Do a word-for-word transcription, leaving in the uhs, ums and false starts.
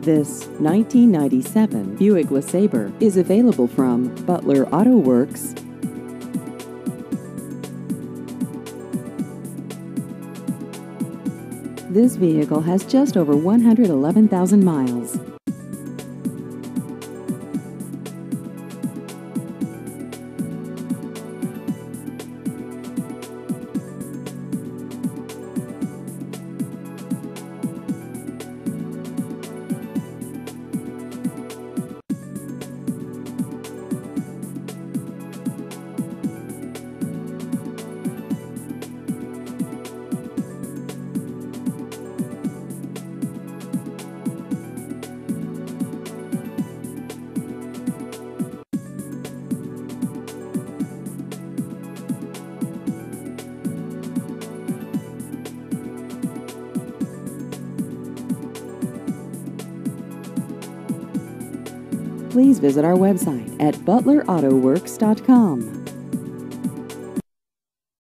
This nineteen ninety-seven Buick LeSabre is available from Butler Auto Works. This vehicle has just over one hundred eleven thousand miles. Please visit our website at butler auto works dot com.